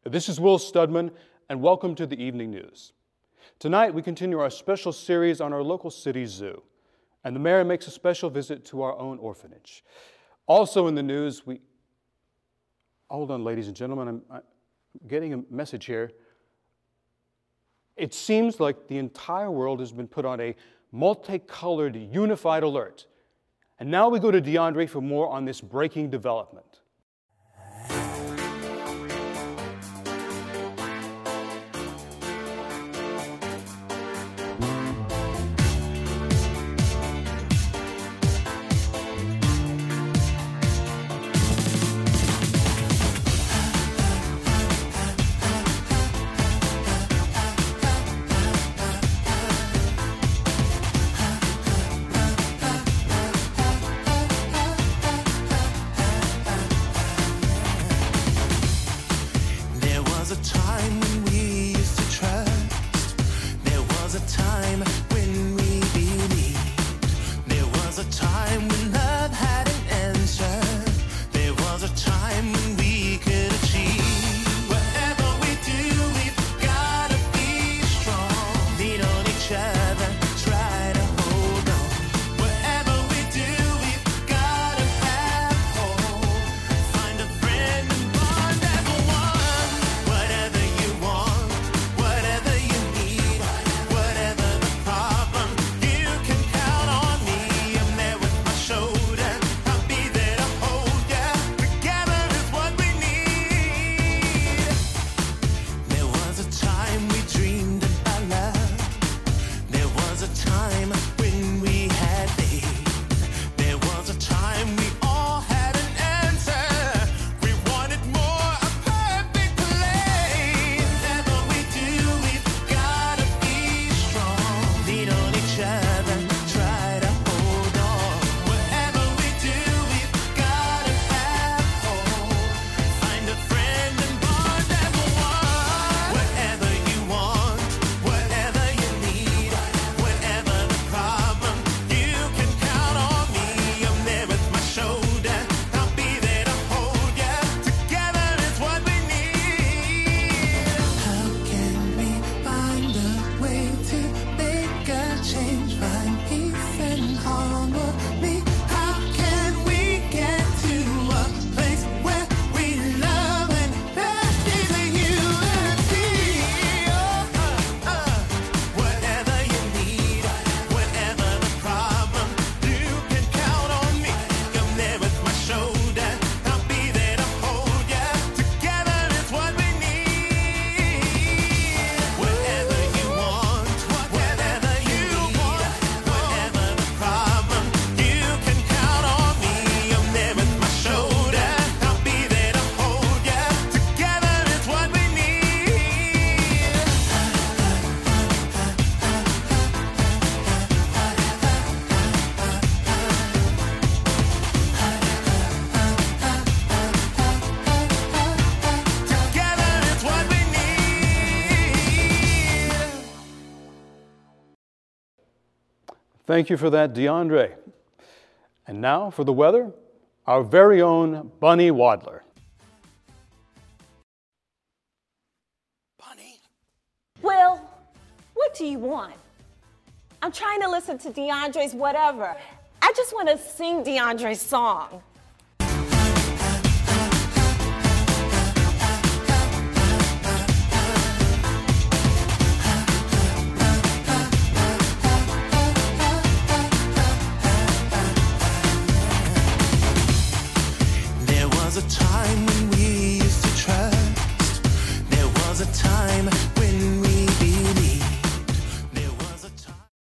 This is Will Studman, and welcome to the Evening News. Tonight, we continue our special series on our local city zoo, and the mayor makes a special visit to our own orphanage. Also in the news, hold on, ladies and gentlemen, I'm getting a message here. It seems like the entire world has been put on a multicolored, unified alert. And now we go to DeAndre for more on this breaking development. Thank you for that, DeAndre. And now for the weather, our very own Bunny Wadler. Bunny? Will, what do you want? I'm trying to listen to DeAndre's whatever. I just want to sing DeAndre's song.